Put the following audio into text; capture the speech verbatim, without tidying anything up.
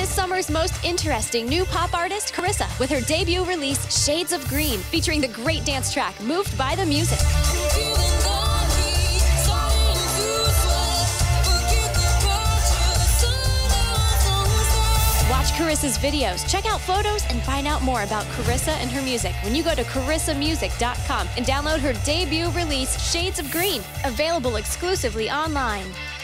this summer's most interesting new pop artist, Karissa, with her debut release, Shades of Green, featuring the great dance track, Moved by the Music. Watch Karissa's videos, check out photos, and find out more about Karissa and her music when you go to karissa music dot com and download her debut release, Shades of Green, available exclusively online.